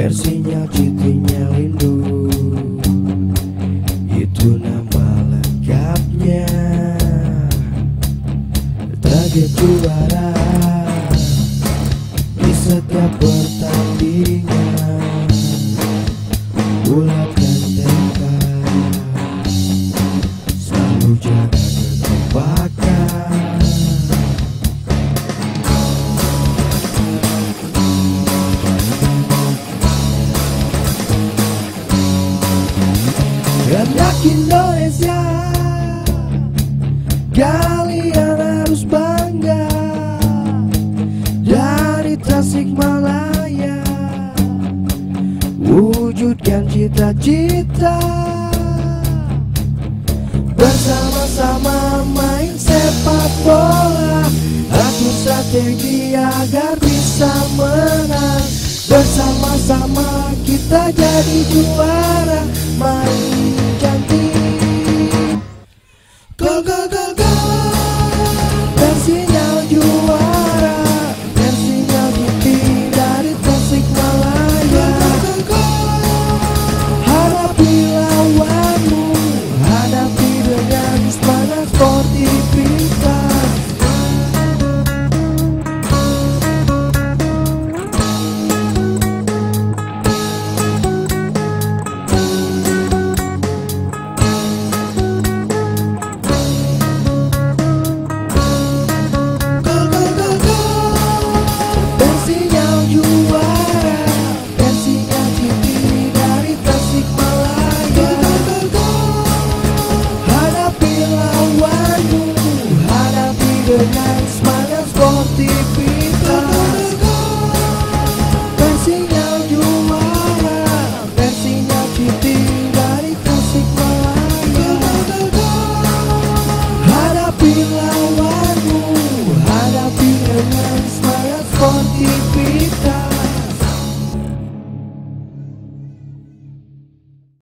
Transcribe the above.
biar sinyal citinya lindung. Itu nama lengkapnya, target juara di setiap pertandingan. Bulatkan tekad, selalu jaga kekompakan. Rakyat Indonesia, kalian harus bangga. Dari Tasikmalaya, wujudkan cita-cita. Bersama-sama main sepak bola, atur strategi agar bisa menang. Bersama-sama kita jadi juara.